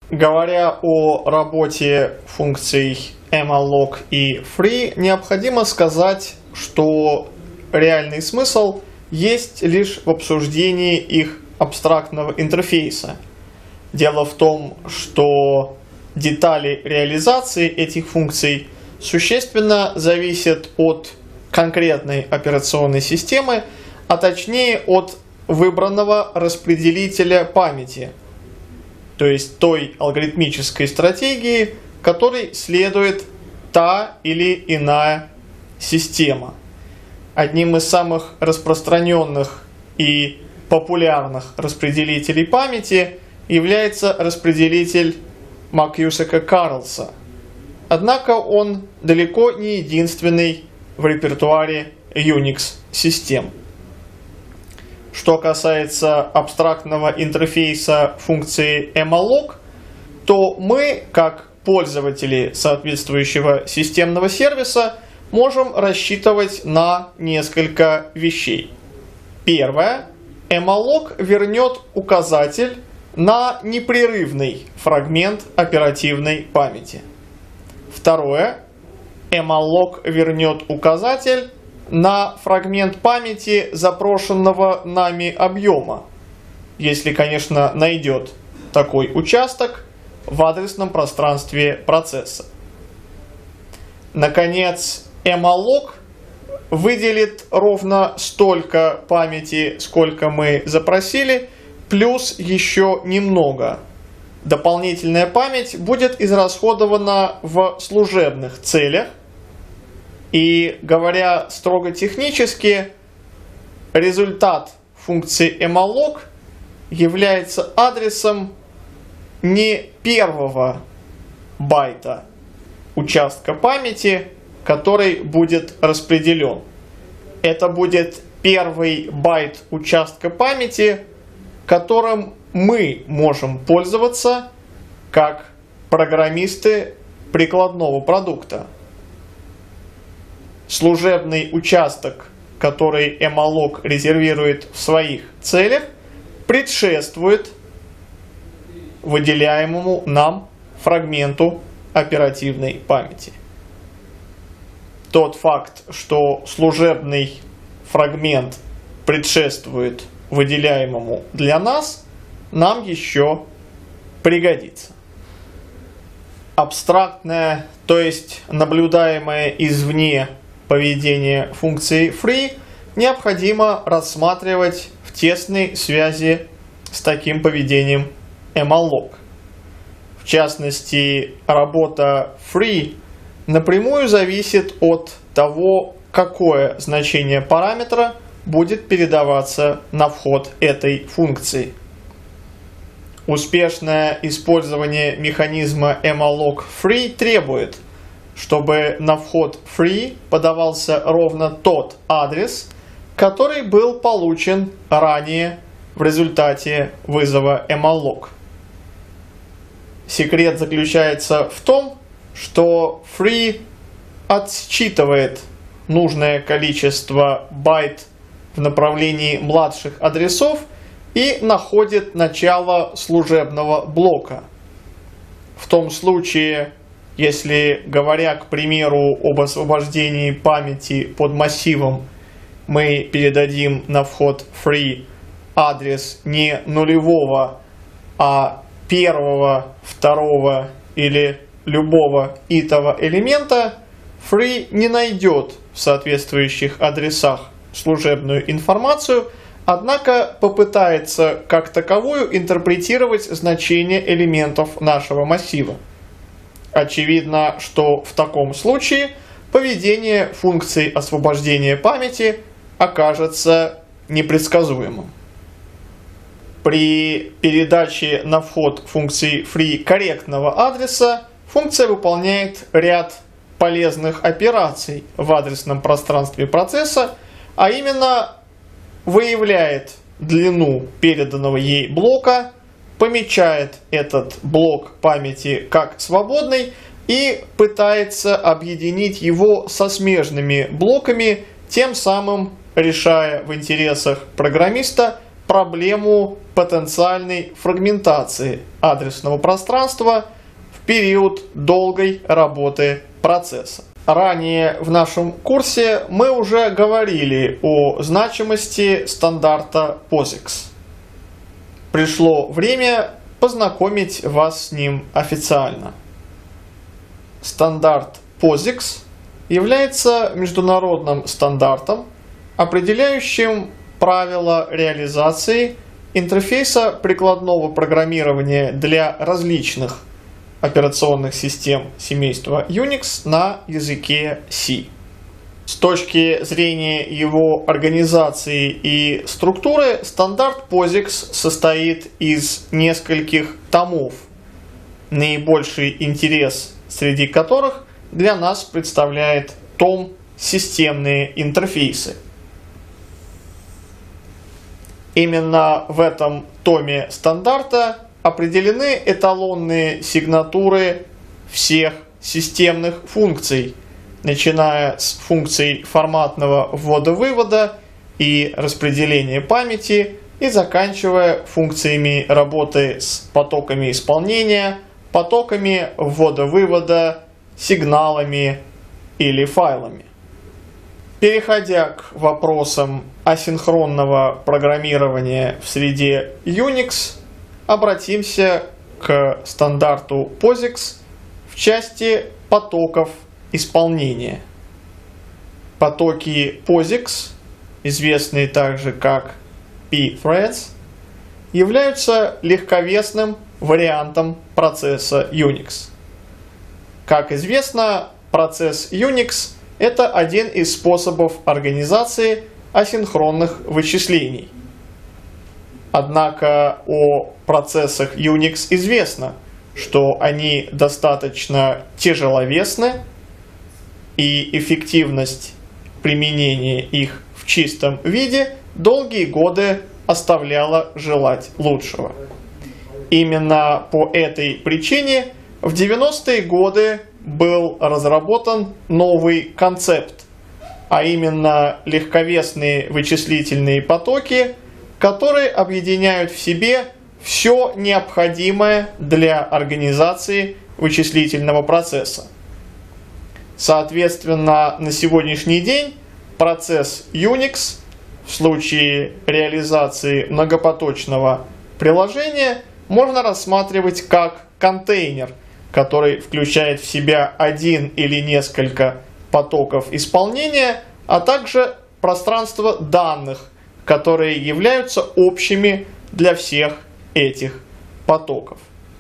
Говоря о работе функций malloc и free, необходимо сказать, что реальный смысл есть лишь в обсуждении их абстрактного интерфейса. Дело в том, что детали реализации этих функций существенно зависят от конкретной операционной системы, а точнее от выбранного распределителя памяти, то есть той алгоритмической стратегии, которой следует та или иная система. Одним из самых распространенных и популярных распределителей памяти является распределитель Макьюсака-Карлса. Однако он далеко не единственный в репертуаре Unix-систем. Что касается абстрактного интерфейса функции malloc, то мы, как пользователи соответствующего системного сервиса, можем рассчитывать на несколько вещей. Первое. malloc вернет указатель на непрерывный фрагмент оперативной памяти. Второе. malloc вернет указатель на фрагмент памяти запрошенного нами объема, если, конечно, найдет такой участок в адресном пространстве процесса. Наконец, malloc выделит ровно столько памяти, сколько мы запросили, плюс еще немного. Дополнительная память будет израсходована в служебных целях. И, говоря строго технически, результат функции malloc является адресом не первого байта участка памяти, который будет распределен. Это будет первый байт участка памяти, которым мы можем пользоваться как программисты прикладного продукта. Служебный участок, который malloc резервирует в своих целях, предшествует выделяемому нам фрагменту оперативной памяти. Тот факт, что служебный фрагмент предшествует выделяемому для нас, нам еще пригодится. Абстрактное, то есть наблюдаемое извне поведение функции free необходимо рассматривать в тесной связи с таким поведением malloc. В частности, работа free напрямую зависит от того, какое значение параметра будет передаваться на вход этой функции. Успешное использование механизма malloc free требует, чтобы на вход free подавался ровно тот адрес, который был получен ранее в результате вызова malloc. Секрет заключается в том, что free отсчитывает нужное количество байт в направлении младших адресов и находит начало служебного блока. В том случае, если, говоря, к примеру, об освобождении памяти под массивом, мы передадим на вход free адрес не нулевого, а первого, второго или любого итого элемента, free не найдет в соответствующих адресах служебную информацию, однако попытается как таковую интерпретировать значение элементов нашего массива. Очевидно, что в таком случае поведение функции освобождения памяти окажется непредсказуемым. При передаче на вход функции free корректного адреса функция выполняет ряд полезных операций в адресном пространстве процесса, а именно выявляет длину переданного ей блока, помечает этот блок памяти как свободный и пытается объединить его со смежными блоками, тем самым решая в интересах программиста проблему потенциальной фрагментации адресного пространства в период долгой работы процесса. Ранее в нашем курсе мы уже говорили о значимости стандарта POSIX. Пришло время познакомить вас с ним официально. Стандарт POSIX является международным стандартом, определяющим правила реализации интерфейса прикладного программирования для различных операционных систем семейства Unix на языке C. С точки зрения его организации и структуры, стандарт POSIX состоит из нескольких томов, наибольший интерес среди которых для нас представляет том «Системные интерфейсы». Именно в этом томе стандарта определены эталонные сигнатуры всех системных функций, начиная с функций форматного ввода-вывода и распределения памяти и заканчивая функциями работы с потоками исполнения, потоками ввода-вывода, сигналами или файлами. Переходя к вопросам асинхронного программирования в среде Unix, обратимся к стандарту POSIX в части потоков исполнения. Потоки POSIX, известные также как pthreads, являются легковесным вариантом процесса Unix. Как известно, процесс Unix – это один из способов организации асинхронных вычислений. Однако о процессах Unix известно, что они достаточно тяжеловесны, и эффективность применения их в чистом виде долгие годы оставляла желать лучшего. Именно по этой причине в 90-е годы был разработан новый концепт, а именно легковесные вычислительные потоки, которые объединяют в себе все необходимое для организации вычислительного процесса. Соответственно, на сегодняшний день процесс Unix в случае реализации многопоточного приложения можно рассматривать как контейнер, который включает в себя один или несколько потоков исполнения, а также пространство данных, которые являются общими для всех этих потоков.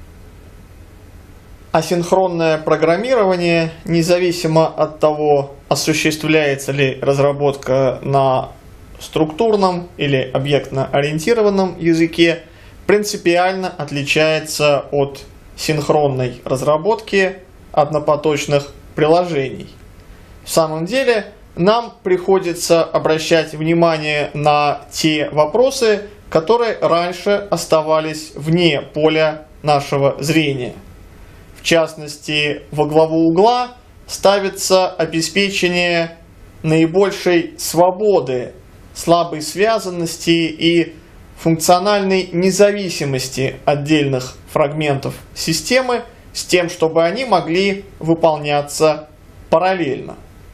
Асинхронное программирование, независимо от того, осуществляется ли разработка на структурном или объектно-ориентированном языке, принципиально отличается от синхронной разработки однопоточных приложений. В самом деле, нам приходится обращать внимание на те вопросы, которые раньше оставались вне поля нашего зрения. В частности, во главу угла ставится обеспечение наибольшей свободы, слабой связанности и функциональной независимости отдельных фрагментов системы с тем, чтобы они могли выполняться параллельно.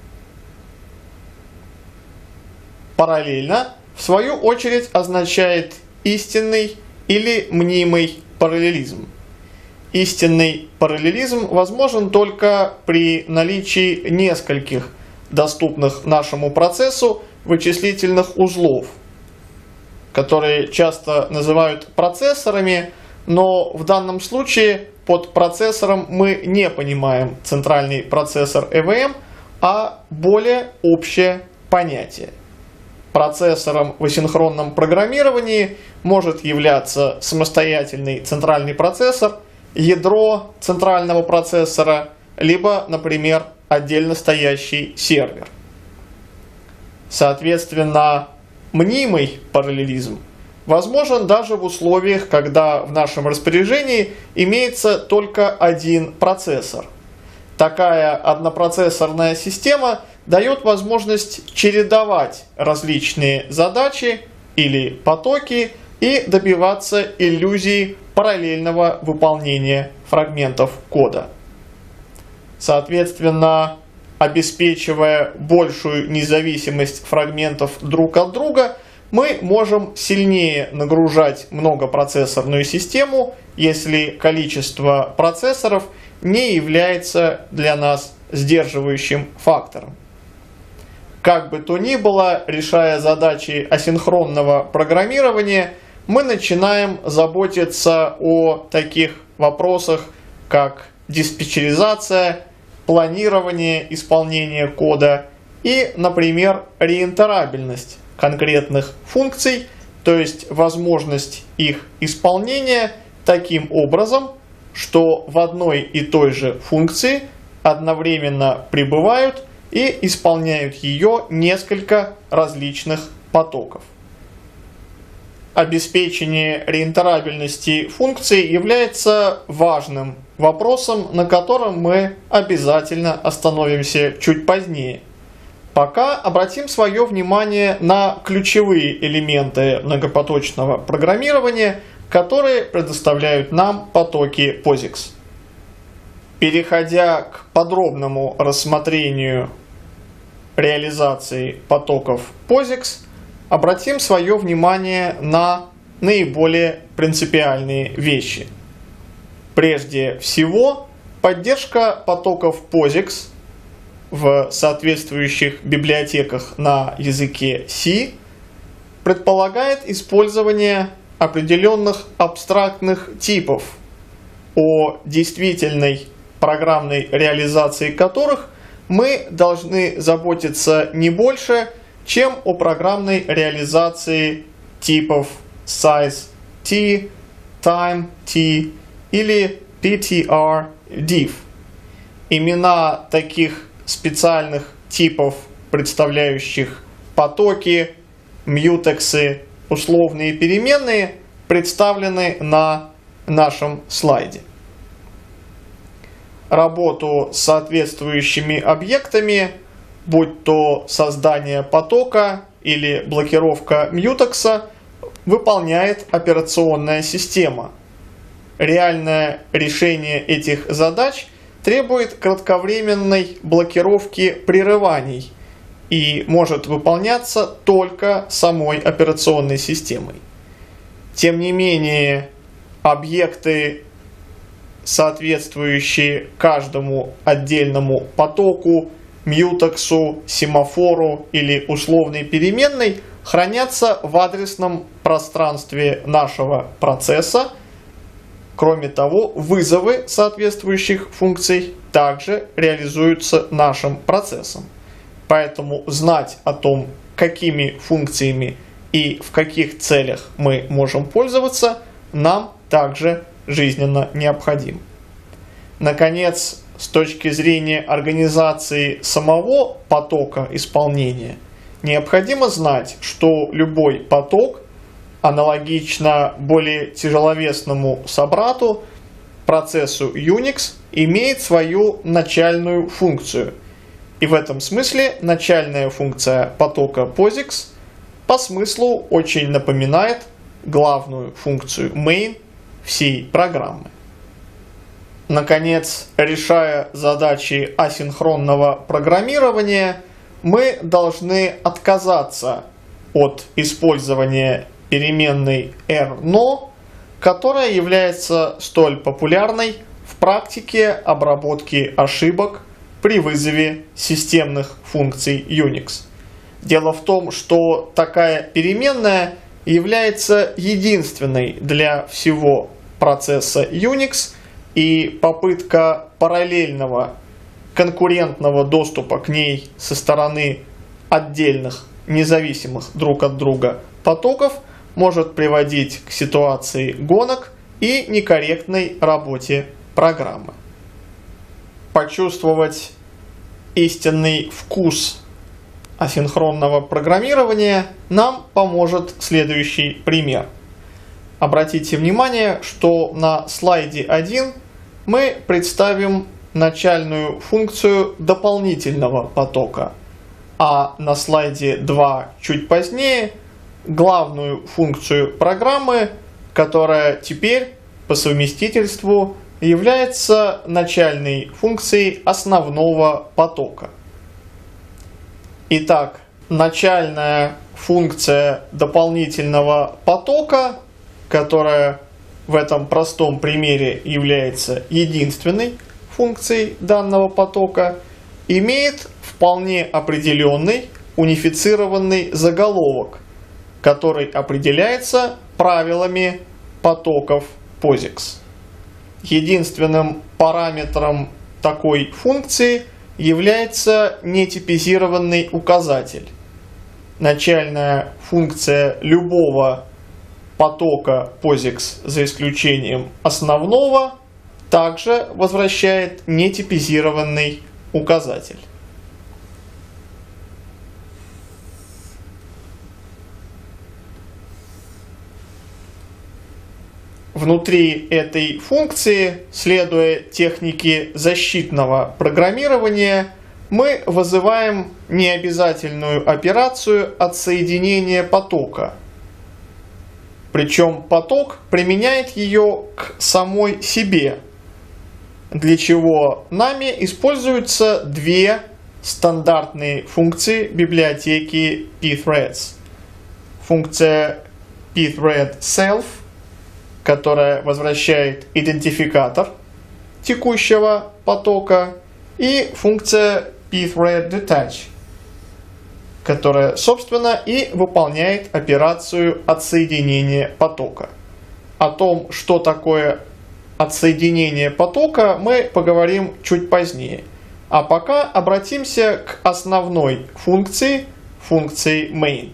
Параллельно, в свою очередь, означает истинный или мнимый параллелизм. Истинный параллелизм возможен только при наличии нескольких доступных нашему процессу вычислительных узлов, которые часто называют процессорами, но в данном случае под процессором мы не понимаем центральный процессор ЭВМ, а более общее понятие. Процессором в асинхронном программировании может являться самостоятельный центральный процессор, ядро центрального процессора, либо, например, отдельно стоящий сервер. Соответственно, мнимый параллелизм возможен даже в условиях, когда в нашем распоряжении имеется только один процессор. Такая однопроцессорная система дает возможность чередовать различные задачи или потоки и добиваться иллюзии параллельного выполнения фрагментов кода. Соответственно, обеспечивая большую независимость фрагментов друг от друга, мы можем сильнее нагружать многопроцессорную систему, если количество процессоров не является для нас сдерживающим фактором. Как бы то ни было, решая задачи асинхронного программирования, мы начинаем заботиться о таких вопросах, как диспетчеризация, планирование исполнения кода и, например, реинтерабельность конкретных функций, то есть возможность их исполнения таким образом, что в одной и той же функции одновременно пребывают и исполняют ее несколько различных потоков. Обеспечение реинтерабельности функций является важным вопросом, на котором мы обязательно остановимся чуть позднее. Пока обратим свое внимание на ключевые элементы многопоточного программирования, которые предоставляют нам потоки POSIX. Переходя к подробному рассмотрению реализации потоков POSIX, обратим свое внимание на наиболее принципиальные вещи. Прежде всего, поддержка потоков POSIX в соответствующих библиотеках на языке C предполагает использование определенных абстрактных типов, о действительной программной реализации которых мы должны заботиться не больше, чем о программной реализации типов size t, time t или ptr-diff. Имена таких специальных типов, представляющих потоки, мьютексы, условные переменные, представлены на нашем слайде. Работу с соответствующими объектами, будь то создание потока или блокировка мьютекса, выполняет операционная система. Реальное решение этих задач требует кратковременной блокировки прерываний и может выполняться только самой операционной системой. Тем не менее, объекты, соответствующие каждому отдельному потоку, мьютексу, семафору или условной переменной, хранятся в адресном пространстве нашего процесса. Кроме того, вызовы соответствующих функций также реализуются нашим процессом. Поэтому знать о том, какими функциями и в каких целях мы можем пользоваться, нам также жизненно необходим. Наконец, с точки зрения организации самого потока исполнения, необходимо знать, что любой поток, аналогично более тяжеловесному собрату, процессу Unix, имеет свою начальную функцию. И в этом смысле начальная функция потока POSIX по смыслу очень напоминает главную функцию main всей программы. Наконец, решая задачи асинхронного программирования, мы должны отказаться от использования переменной rno, которая является столь популярной в практике обработки ошибок при вызове системных функций Unix. Дело в том, что такая переменная является единственной для всего процесса Unix, и попытка параллельного конкурентного доступа к ней со стороны отдельных, независимых друг от друга потоков может приводить к ситуации гонок и некорректной работе программы. Почувствовать истинный вкус асинхронного программирования нам поможет следующий пример. Обратите внимание, что на слайде 1 мы представим начальную функцию дополнительного потока, а на слайде 2 чуть позднее главную функцию программы, которая теперь по совместительству является начальной функцией основного потока. Итак, начальная функция дополнительного потока, которая в этом простом примере является единственной функцией данного потока, имеет вполне определенный унифицированный заголовок, который определяется правилами потоков POSIX. Единственным параметром такой функции является нетипизированный указатель. Начальная функция любого потока POSIX, за исключением основного, также возвращает нетипизированный указатель. Внутри этой функции, следуя технике защитного программирования, мы вызываем необязательную операцию отсоединения потока. Причем поток применяет ее к самой себе, для чего нами используются две стандартные функции библиотеки pthreads. Функция pthread_self, которая возвращает идентификатор текущего потока, и функция pthread_detach, которая, собственно, и выполняет операцию отсоединения потока. О том, что такое отсоединение потока, мы поговорим чуть позднее. А пока обратимся к основной функции main.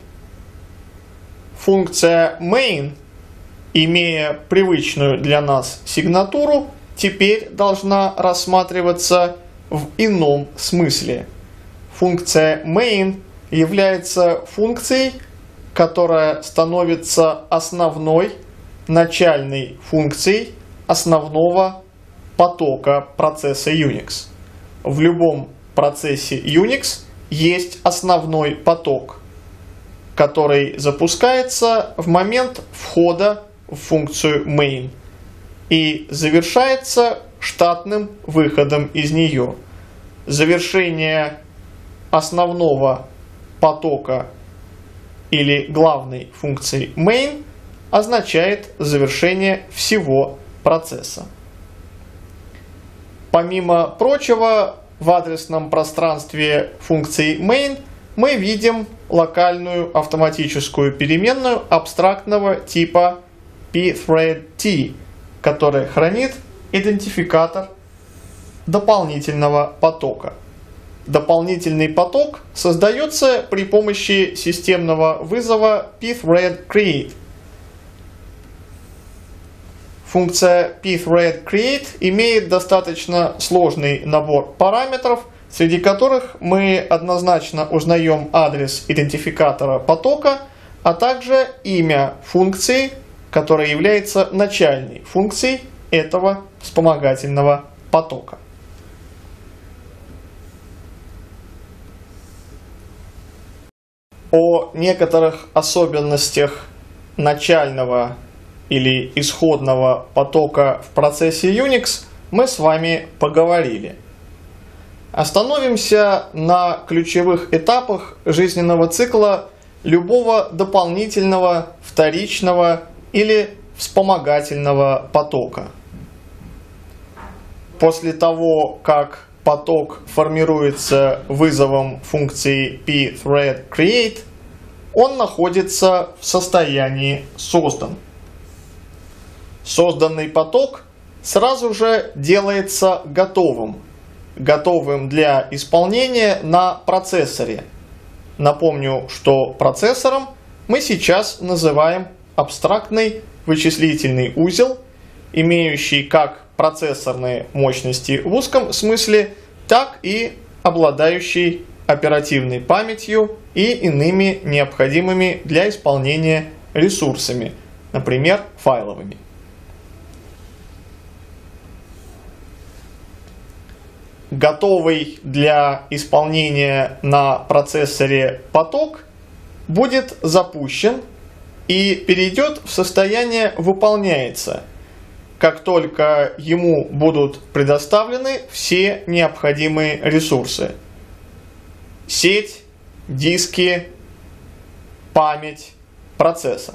Функция main, имея привычную для нас сигнатуру, теперь должна рассматриваться в ином смысле. Функция main является функцией, которая становится основной начальной функцией основного потока процесса Unix. В любом процессе Unix есть основной поток, который запускается в момент входа в функцию main и завершается штатным выходом из нее. Завершение основного потока или главной функции main означает завершение всего процесса. Помимо прочего, в адресном пространстве функции main мы видим локальную автоматическую переменную абстрактного типа pthread_t, которая хранит идентификатор дополнительного потока. Дополнительный поток создается при помощи системного вызова pthread_create. Функция pthread_create имеет достаточно сложный набор параметров, среди которых мы однозначно узнаем адрес идентификатора потока, а также имя функции, которая является начальной функцией этого вспомогательного потока. О некоторых особенностях начального или исходного потока в процессе Unix мы с вами поговорили. Остановимся на ключевых этапах жизненного цикла любого дополнительного, вторичного или вспомогательного потока. После того, как поток формируется вызовом функции pthread_create, он находится в состоянии создан. Созданный поток сразу же делается готовым для исполнения на процессоре. Напомню, что процессором мы сейчас называем абстрактный вычислительный узел, имеющий как процессорные мощности в узком смысле, так и обладающий оперативной памятью и иными необходимыми для исполнения ресурсами, например, файловыми. Готовый для исполнения на процессоре поток будет запущен и перейдет в состояние «выполняется», как только ему будут предоставлены все необходимые ресурсы. Сеть, диски, память, процессор.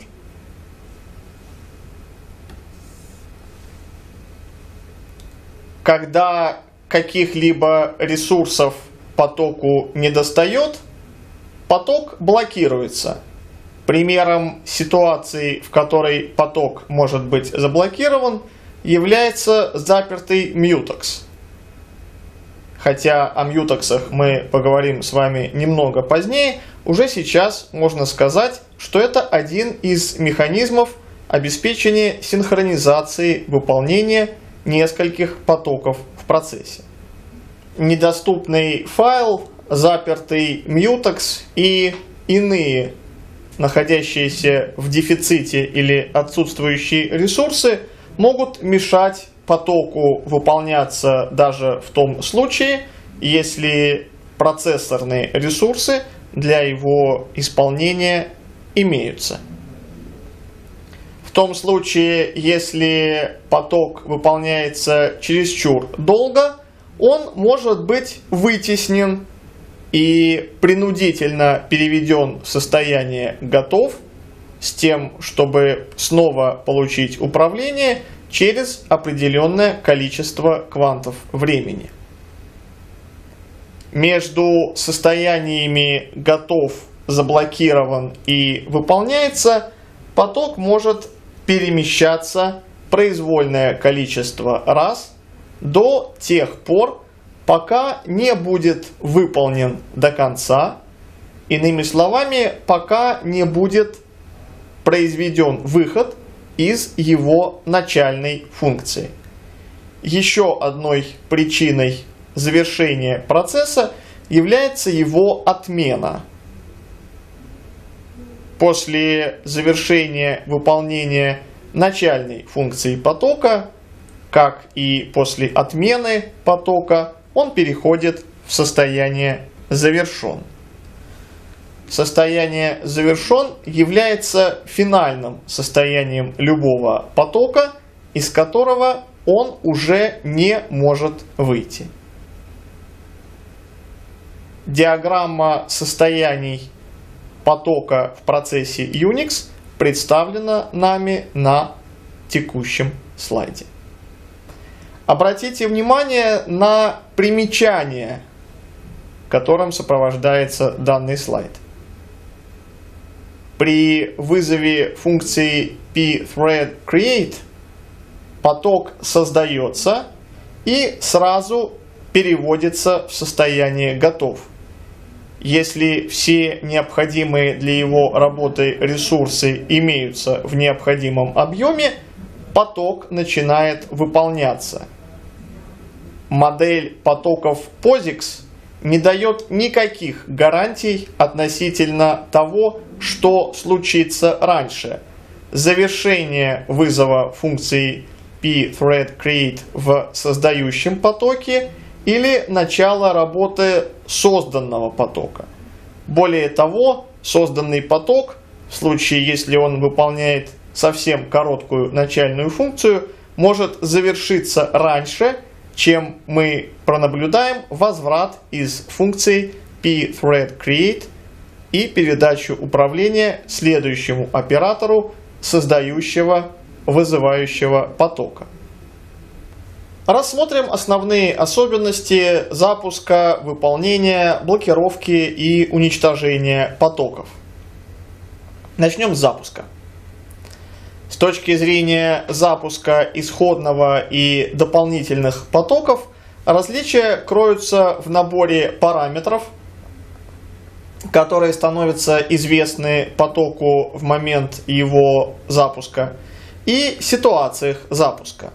Когда каких-либо ресурсов потоку недостает, поток блокируется. Примером ситуации, в которой поток может быть заблокирован, является запертый Mutex. Хотя о мьютексах мы поговорим с вами немного позднее, уже сейчас можно сказать, что это один из механизмов обеспечения синхронизации выполнения нескольких потоков в процессе. Недоступный файл, запертый Mutex и иные находящиеся в дефиците или отсутствующие ресурсы могут мешать потоку выполняться даже в том случае, если процессорные ресурсы для его исполнения имеются. В том случае, если поток выполняется чересчур долго, он может быть вытеснен и принудительно переведен в состояние «готов» с тем, чтобы снова получить управление через определенное количество квантов времени. Между состояниями «готов», «заблокирован» и «выполняется» поток может перемещаться произвольное количество раз до тех пор, пока не будет выполнен до конца, иными словами, пока не будет произведен выход из его начальной функции. Еще одной причиной завершения процесса является его отмена. После завершения выполнения начальной функции потока, как и после отмены потока, он переходит в состояние «завершен». Состояние «завершен» является финальным состоянием любого потока, из которого он уже не может выйти. Диаграмма состояний потока в процессе Unix представлена нами на текущем слайде. Обратите внимание на примечание, которым сопровождается данный слайд. При вызове функции pthread_create поток создается и сразу переводится в состояние «готов». Если все необходимые для его работы ресурсы имеются в необходимом объеме, поток начинает выполняться. Модель потоков POSIX не дает никаких гарантий относительно того, что случится раньше: завершение вызова функции pthread_create в создающем потоке или начало работы созданного потока. Более того, созданный поток, в случае, если он выполняет совсем короткую начальную функцию, может завершиться раньше, чем мы пронаблюдаем возврат из функции pthread_create и передачу управления следующему оператору, создающего вызывающего потока. Рассмотрим основные особенности запуска, выполнения, блокировки и уничтожения потоков. Начнем с запуска. С точки зрения запуска исходного и дополнительных потоков, различия кроются в наборе параметров, которые становятся известны потоку в момент его запуска, и ситуациях запуска.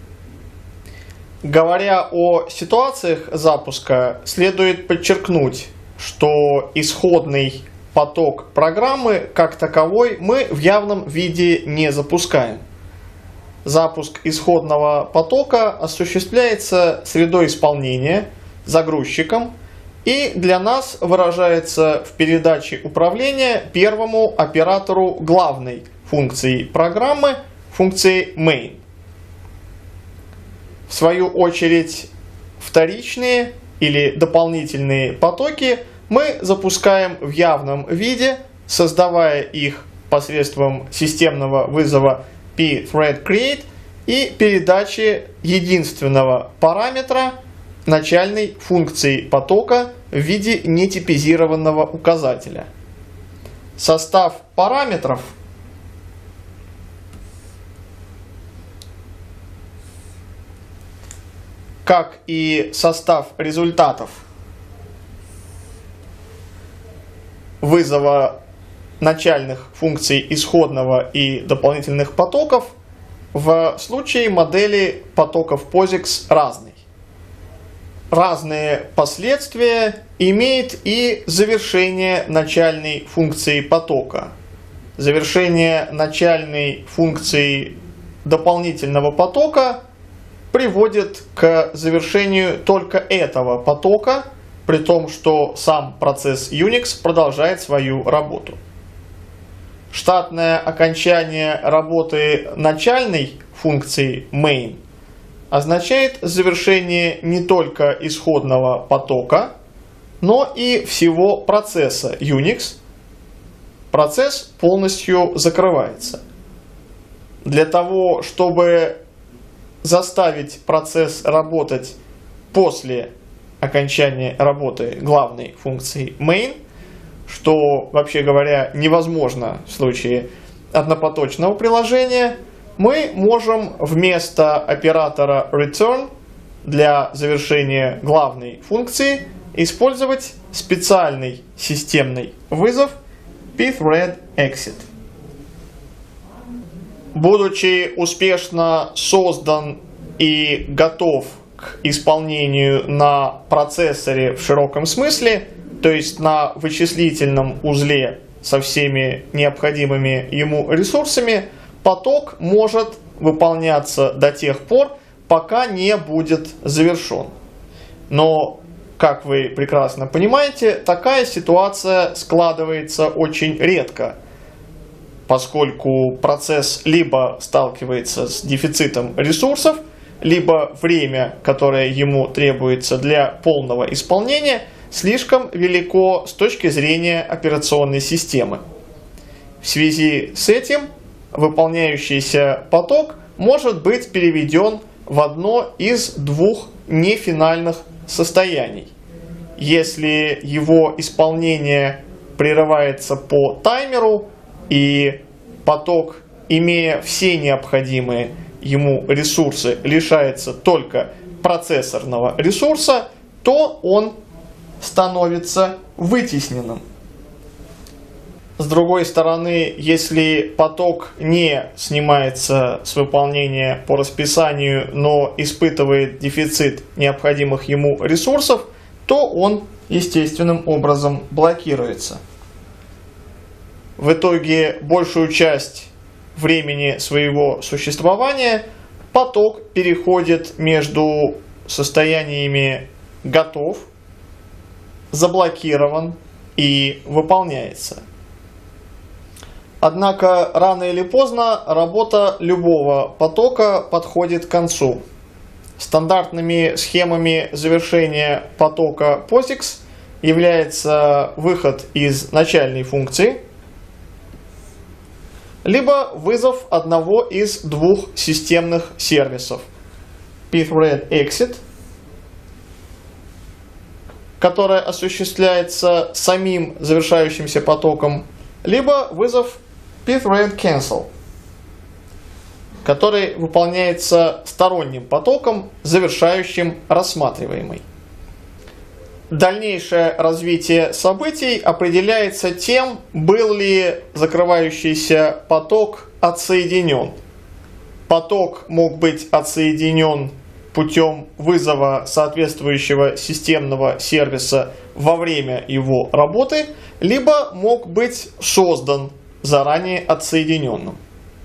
Говоря о ситуациях запуска, следует подчеркнуть, что исходный поток программы как таковой мы в явном виде не запускаем. Запуск исходного потока осуществляется средой исполнения, загрузчиком, и для нас выражается в передаче управления первому оператору главной функции программы, функции main. В свою очередь, вторичные или дополнительные потоки мы запускаем в явном виде, создавая их посредством системного вызова pthread_create и передачи единственного параметра начальной функции потока в виде нетипизированного указателя. Состав параметров как и состав результатов вызова начальных функций исходного и дополнительных потоков в случае модели потоков POSIX разный. Разные последствия имеет и завершение начальной функции потока. Завершение начальной функции дополнительного потока приводит к завершению только этого потока, при том, что сам процесс Unix продолжает свою работу. Штатное окончание работы начальной функции main означает завершение не только исходного потока, но и всего процесса Unix. Процесс полностью закрывается. Для того, чтобы заставить процесс работать после окончания работы главной функции main, что, вообще говоря, невозможно в случае однопоточного приложения, мы можем вместо оператора return для завершения главной функции использовать специальный системный вызов pthread_exit. Будучи успешно создан и готов к исполнению на процессоре в широком смысле, то есть на вычислительном узле со всеми необходимыми ему ресурсами, поток может выполняться до тех пор, пока не будет завершен. Но, как вы прекрасно понимаете, такая ситуация складывается очень редко, поскольку процесс либо сталкивается с дефицитом ресурсов, либо время, которое ему требуется для полного исполнения, слишком велико с точки зрения операционной системы. В связи с этим выполняющийся поток может быть переведен в одно из двух нефинальных состояний. Если его исполнение прерывается по таймеру и поток, имея все необходимые ему ресурсы, лишается только процессорного ресурса, то он становится вытесненным. С другой стороны, если поток не снимается с выполнения по расписанию, но испытывает дефицит необходимых ему ресурсов, то он естественным образом блокируется. В итоге большую часть времени своего существования поток переходит между состояниями готов, заблокирован и выполняется. Однако рано или поздно работа любого потока подходит к концу. Стандартными схемами завершения потока POSIX является выход из начальной функции, либо вызов одного из двух системных сервисов pthread_exit, которое осуществляется самим завершающимся потоком, либо вызов pthread_cancel, который выполняется сторонним потоком, завершающим рассматриваемый. Дальнейшее развитие событий определяется тем, был ли закрывающийся поток отсоединен. Поток мог быть отсоединен путем вызова соответствующего системного сервиса во время его работы, либо мог быть создан заранее отсоединенным.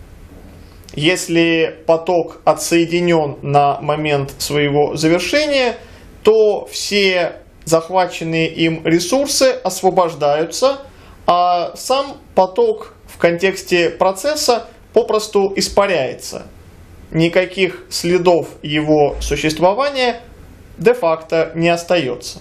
Если поток отсоединен на момент своего завершения, то все захваченные им ресурсы освобождаются, а сам поток в контексте процесса попросту испаряется. Никаких следов его существования де-факто не остается.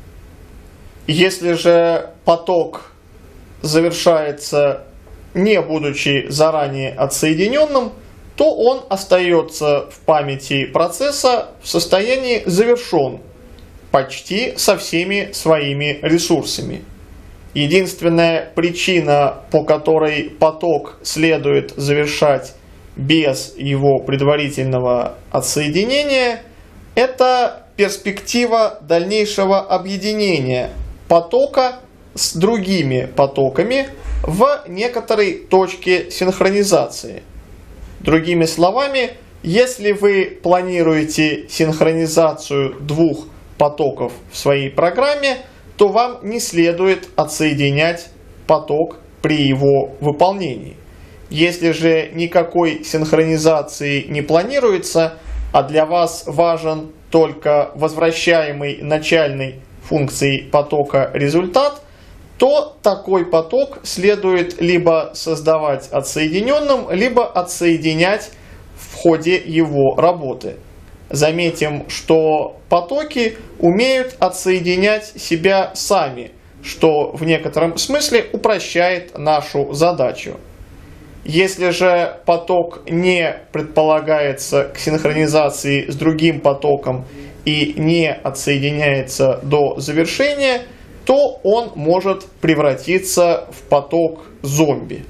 Если же поток завершается, не будучи заранее отсоединенным, то он остается в памяти процесса в состоянии завершен, почти со всеми своими ресурсами. Единственная причина, по которой поток следует завершать без его предварительного отсоединения, это перспектива дальнейшего объединения потока с другими потоками в некоторой точке синхронизации. Другими словами, если вы планируете синхронизацию двух потоков в своей программе, то вам не следует отсоединять поток при его выполнении. Если же никакой синхронизации не планируется, а для вас важен только возвращаемый начальной функцией потока результат, то такой поток следует либо создавать отсоединенным, либо отсоединять в ходе его работы. Заметим, что потоки умеют отсоединять себя сами, что в некотором смысле упрощает нашу задачу. Если же поток не предполагается к синхронизации с другим потоком и не отсоединяется до завершения, то он может превратиться в поток зомби.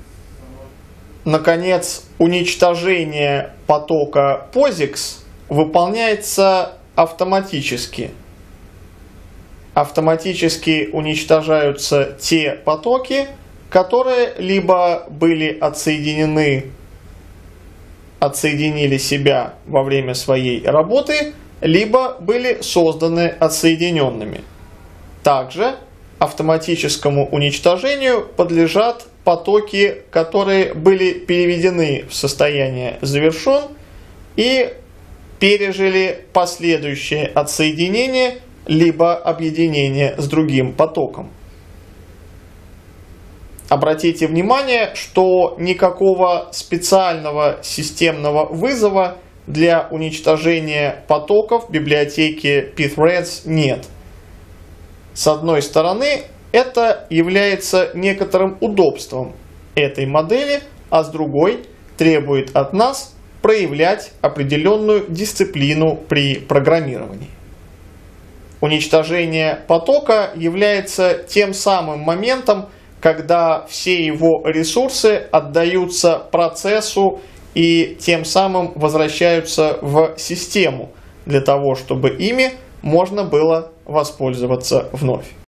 Наконец, уничтожение потока POSIX выполняется автоматически. Автоматически уничтожаются те потоки, которые либо отсоединили себя во время своей работы, либо были созданы отсоединенными. Также автоматическому уничтожению подлежат потоки, которые были переведены в состояние завершен и пережили последующее отсоединение либо объединение с другим потоком. Обратите внимание, что никакого специального системного вызова для уничтожения потоков в библиотеке Pthreads нет. С одной стороны, это является некоторым удобством этой модели, а с другой требует от нас проявлять определенную дисциплину при программировании. Уничтожение потока является тем самым моментом, когда все его ресурсы отдаются процессу и тем самым возвращаются в систему, для того, чтобы ими можно было воспользоваться вновь.